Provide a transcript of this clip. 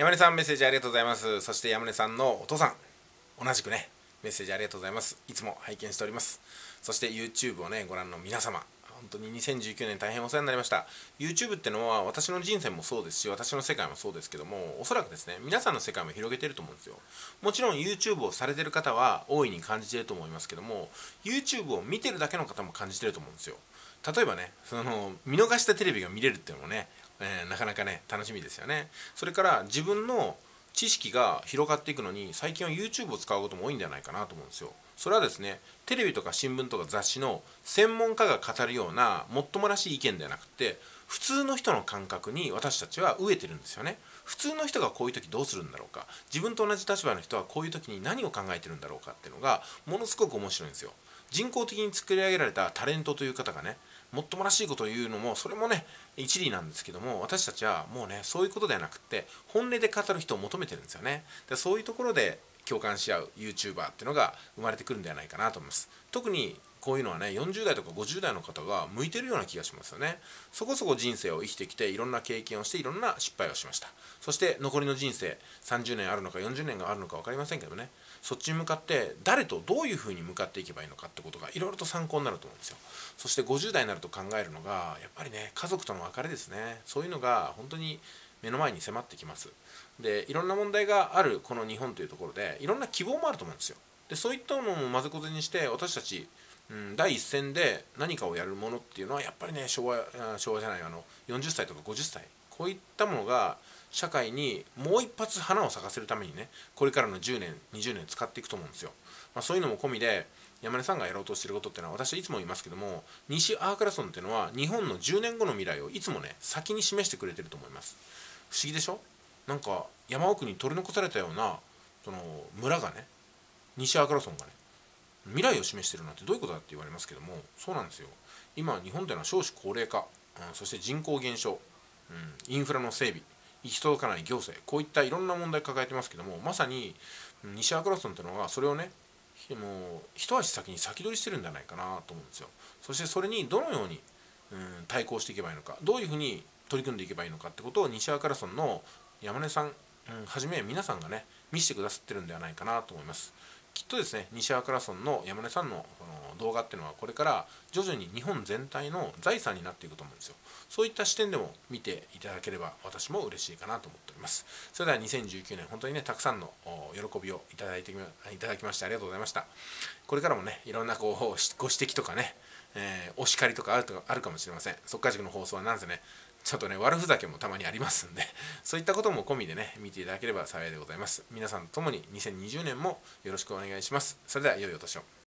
山根さん、メッセージありがとうございます。そして山根さんのお父さん、同じくね、メッセージありがとうございます。いつも拝見しております。そして YouTube をね、ご覧の皆様、本当に2019年大変お世話になりました。YouTube ってのは私の人生もそうですし、私の世界もそうですけども、おそらくですね、皆さんの世界も広げていると思うんですよ。もちろん YouTube をされている方は大いに感じていると思いますけども、YouTube を見てるだけの方も感じていると思うんですよ。例えばね、見逃したテレビが見れるっていうのもね、なかなかね楽しみですよね。それから自分の知識が広がっていくのに最近は YouTube を使うことも多いんじゃないかなと思うんですよ。それはですね、テレビとか新聞とか雑誌の専門家が語るようなもっともらしい意見ではなくて、普通の人の感覚に私たちは飢えてるんですよね。普通の人がこういう時どうするんだろうか、自分と同じ立場の人はこういう時に何を考えてるんだろうかっていうのがものすごく面白いんですよ。人工的に作り上げられたタレントという方がね、もっともらしいことを言うのもそれもね一理なんですけども、私たちはもうねそういうことではなくて本音で語る人を求めてるんですよね。でそういうところで共感し合う YouTuber っていうのが生まれてくるんではないかなと思います。特にこういうのはね40代とか50代の方が向いてるような気がしますよね。そこそこ人生を生きてきていろんな経験をしていろんな失敗をしました。そして残りの人生30年あるのか40年があるのか分かりませんけどね、そっちに向かって誰とどういうふうに向かっていけばいいのかってことがいろいろと参考になると思うんですよ。そして50代になると考えるのがやっぱりね家族との別れですね。そういうのが本当に目の前に迫ってきます。でいろんな問題があるこの日本というところでいろんな希望もあると思うんですよ。でそういったのもまぜこぜにして私たち、第一線で何かをやるものっていうのはやっぱりね昭和じゃない40歳とか50歳こういったものが社会にもう一発花を咲かせるためにねこれからの10年20年使っていくと思うんですよ。そういうのも込みで山根さんがやろうとしていることっていうのは私はいつも言いますけども、西アーカラソンっていうのは日本の10年後の未来をいつもね先に示してくれてると思います。不思議でしょ。なんか山奥に取り残されたようなその村がね、西アーカラソンがね未来を示してるなんてどういうことだって言われますけども、そうなんですよ。今日本では少子高齢化、そして人口減少、インフラの整備、行き届かない行政、こういったいろんな問題抱えてますけども、まさに西アーカラソンというのはそれをねもう一足先に先取りしてるんじゃないかなと思うんですよ。そしてそれにどのように対抗していけばいいのか、どういうふうに取り組んでいけばいいのかってことを西アーカラソンの山根さんはじめ皆さんがね見せてくださってるんではないかなと思います。きっとですね、西アーカラソンの山根さんの動画っていうのはこれから徐々に日本全体の財産になっていくと思うんですよ。そういった視点でも見ていただければ私も嬉しいかなと思っております。それでは2019年本当にねたくさんの喜びをいただきましてありがとうございました。これからもねいろんなご指摘とかね、お叱りとかあるかもしれません。速稼塾の放送はなんせねちょっとね悪ふざけもたまにありますんで、そういったことも込みでね見ていただければ幸いでございます。皆さんともに2020年もよろしくお願いします。それでは良いお年を。